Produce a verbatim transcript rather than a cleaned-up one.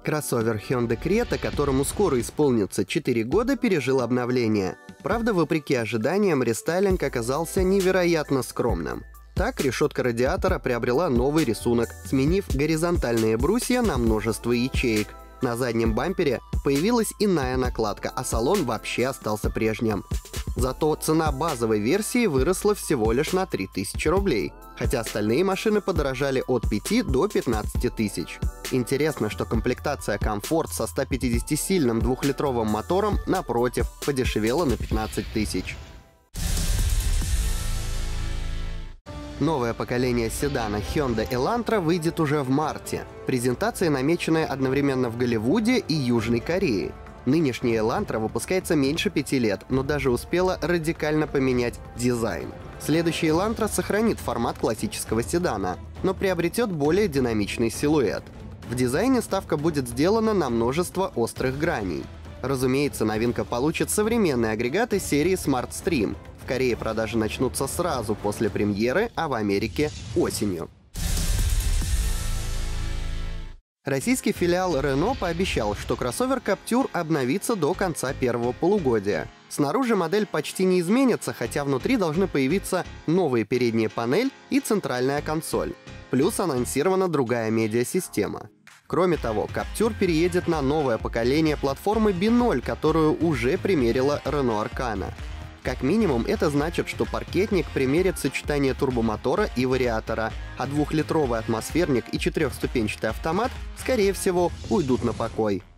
Кроссовер Hyundai Creta, которому скоро исполнится четыре года, пережил обновление. Правда, вопреки ожиданиям, рестайлинг оказался невероятно скромным. Так, решетка радиатора приобрела новый рисунок, сменив горизонтальные брусья на множество ячеек. На заднем бампере появилась иная накладка, а салон вообще остался прежним. Зато цена базовой версии выросла всего лишь на три тысячи рублей, хотя остальные машины подорожали от пяти до пятнадцати тысяч. Интересно, что комплектация Comfort со ста пятидесятисильным двухлитровым мотором, напротив, подешевела на пятнадцать тысяч. Новое поколение седана Hyundai Elantra выйдет уже в марте. Презентации намечены одновременно в Голливуде и Южной Корее. Нынешняя Elantra выпускается меньше пяти лет, но даже успела радикально поменять дизайн. Следующая Elantra сохранит формат классического седана, но приобретет более динамичный силуэт. В дизайне ставка будет сделана на множество острых граней. Разумеется, новинка получит современные агрегаты серии SmartStream. В Корее продажи начнутся сразу после премьеры, а в Америке — осенью. Российский филиал Renault пообещал, что кроссовер Captur обновится до конца первого полугодия. Снаружи модель почти не изменится, хотя внутри должны появиться новые передняя панель и центральная консоль. Плюс анонсирована другая медиасистема. Кроме того, Captur переедет на новое поколение платформы би ноль, которую уже примерила Renault Arcana. Как минимум, это значит, что паркетник примерит сочетание турбомотора и вариатора, а двухлитровый атмосферник и четырехступенчатый автомат, скорее всего, уйдут на покой.